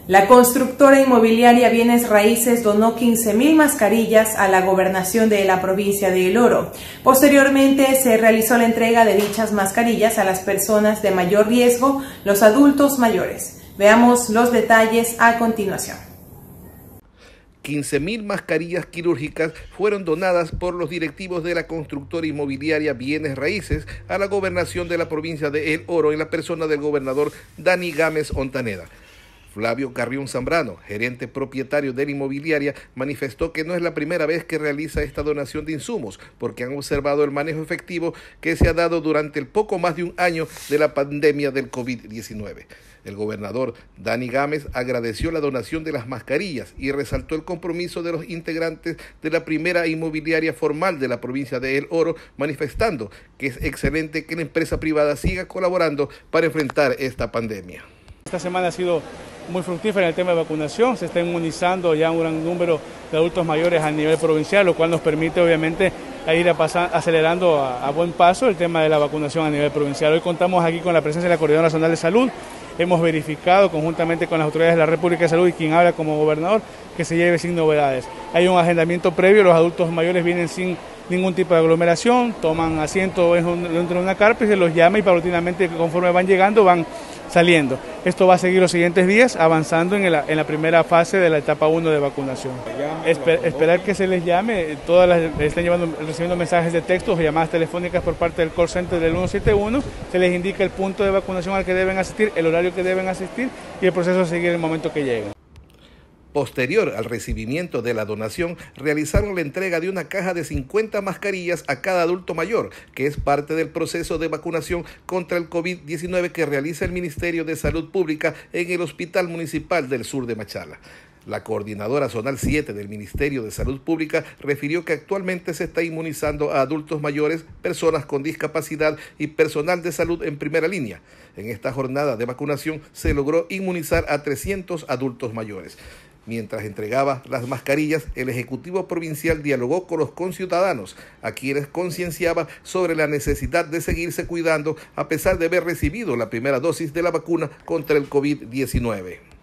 La constructora inmobiliaria Bienes Raíces donó 15.000 mascarillas a la gobernación de la provincia de El Oro. Posteriormente se realizó la entrega de dichas mascarillas a las personas de mayor riesgo, los adultos mayores. Veamos los detalles a continuación. 15.000 mascarillas quirúrgicas fueron donadas por los directivos de la constructora inmobiliaria Bienes Raíces a la gobernación de la provincia de El Oro en la persona del gobernador Dani Gámez Ontaneda. Flavio Carrión Zambrano, gerente propietario de la inmobiliaria, manifestó que no es la primera vez que realiza esta donación de insumos, porque han observado el manejo efectivo que se ha dado durante el poco más de un año de la pandemia del COVID-19. El gobernador Dani Gámez agradeció la donación de las mascarillas y resaltó el compromiso de los integrantes de la primera inmobiliaria formal de la provincia de El Oro, manifestando que es excelente que la empresa privada siga colaborando para enfrentar esta pandemia. Esta semana ha sido muy fructífera en el tema de vacunación, se está inmunizando ya un gran número de adultos mayores a nivel provincial, lo cual nos permite obviamente ir acelerando a buen paso el tema de la vacunación a nivel provincial. Hoy contamos aquí con la presencia de la Coordinadora Nacional de Salud, hemos verificado conjuntamente con las autoridades de la República de Salud y quien habla como gobernador que se lleve sin novedades. Hay un agendamiento previo, los adultos mayores vienen sin ningún tipo de aglomeración, toman asiento dentro de una carpa y se los llama y paulatinamente conforme van llegando van saliendo. Esto va a seguir los siguientes días avanzando en la primera fase de la etapa 1 de vacunación. Esperar que se les llame, están recibiendo mensajes de texto o llamadas telefónicas por parte del call center del 171, se les indica el punto de vacunación al que deben asistir, el horario que deben asistir y el proceso a seguir en el momento que lleguen. Posterior al recibimiento de la donación, realizaron la entrega de una caja de 50 mascarillas a cada adulto mayor, que es parte del proceso de vacunación contra el COVID-19 que realiza el Ministerio de Salud Pública en el Hospital Municipal del Sur de Machala. La coordinadora zonal 7 del Ministerio de Salud Pública refirió que actualmente se está inmunizando a adultos mayores, personas con discapacidad y personal de salud en primera línea. En esta jornada de vacunación se logró inmunizar a 300 adultos mayores. Mientras entregaba las mascarillas, el Ejecutivo Provincial dialogó con los conciudadanos, a quienes concienciaba sobre la necesidad de seguirse cuidando a pesar de haber recibido la primera dosis de la vacuna contra el COVID-19.